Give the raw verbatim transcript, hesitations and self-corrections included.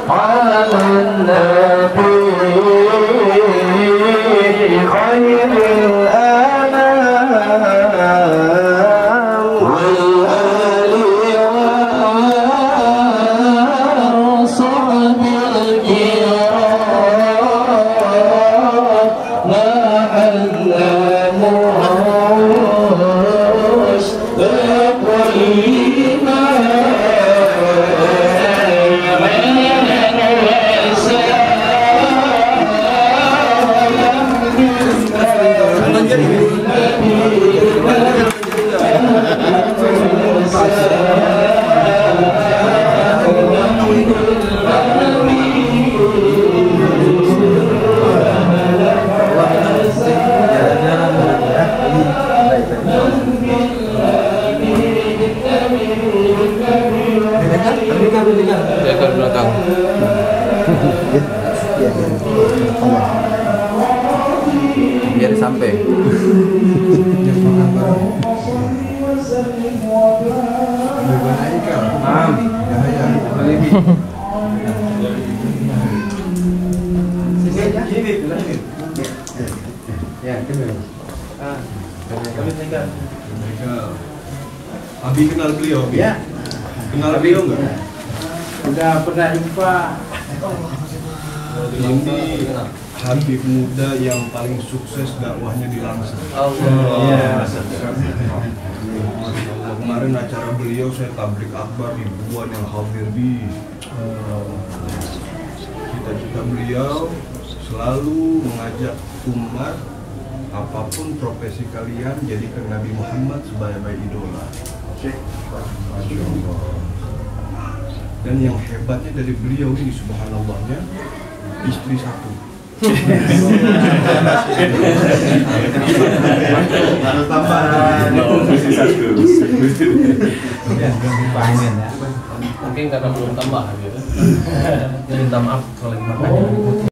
على النبي خير الأنام والآل وصحب الكرام ما علموش بكل ما Jaga belakang. Biar sampai. Abi kenal beliau? Ya. Kenal beliau enggak? Udah pernah jumpa. Ini Habib muda yang paling sukses dakwahnya di Langsar. Allah. Kemarin acara beliau saya tablik akbar ribuan yang hadir di. Cita-cita beliau selalu mengajak umat apapun profesi kalian jadikan Nabi Muhammad sebagai idola. Masya Allah. Dan yang hebatnya dari beliau ini subhanallahnya istri satu. Harus tambahan. Istri satu. Mungkin karena belum tambah gitu. Minta maaf kalau lagi makan.